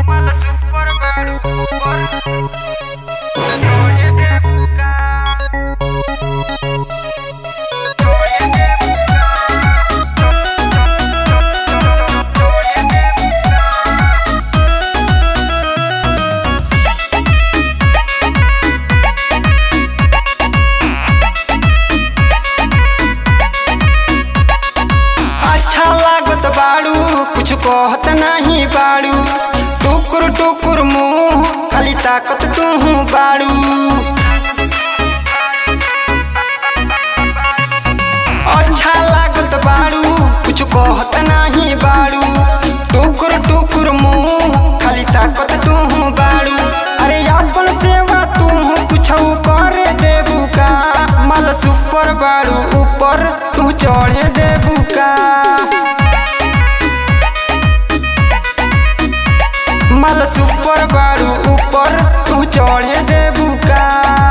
कुछ कहत नहीं बाड़ू, टुकुर टुकुर मुँह खाली ताकत तू बाड़ू। अच्छा लागत बाड़ू, कुछ कहत नहीं बाड़ू, टुकुर टुकुर मुँह खाली ताकत तू बाड़ू। अरे अपन सेवा तू कुछ करे देबू का, माल सुपर बाड़ू ऊपर तू चढ़े देबू का। माल सुपर बाड़ू ऊपर तू चढ़े देबू का।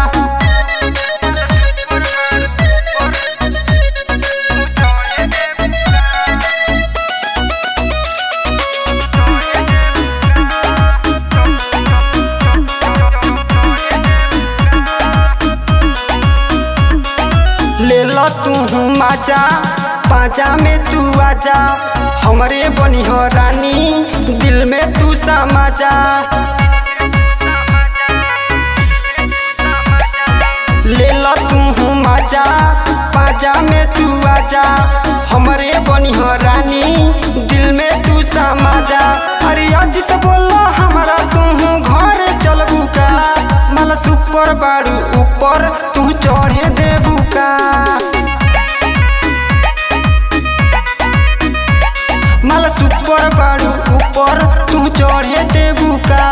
ले लो तू माजा, पाजा में तू आजा, हमरे बनी हो रानी, दिल में तू समा जा। ले लो तू माजा, पाजा में तू आजा, हमरे बनी हो रानी, दिल में तू समा जा। अरे आज से बोलो हमारा तू घर चलबू का, माल सुपर बाड़ू ऊपर तू चढ़े देबू का। माल सुपर बाड़ू ऊपर तू चढ़े देबू का।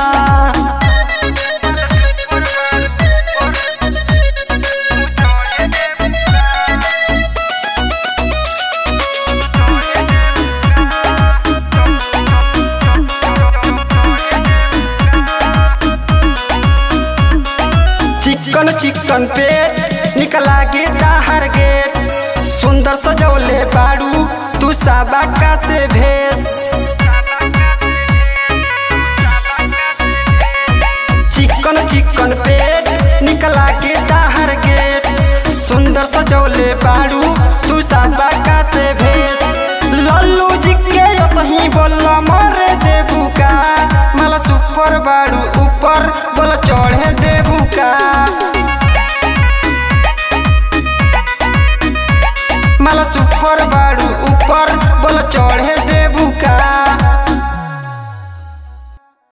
चिकन चिकन पेट निकला गे दाहर गेट, सुंदर सजौले बाड़ू तू साबाका से भेस।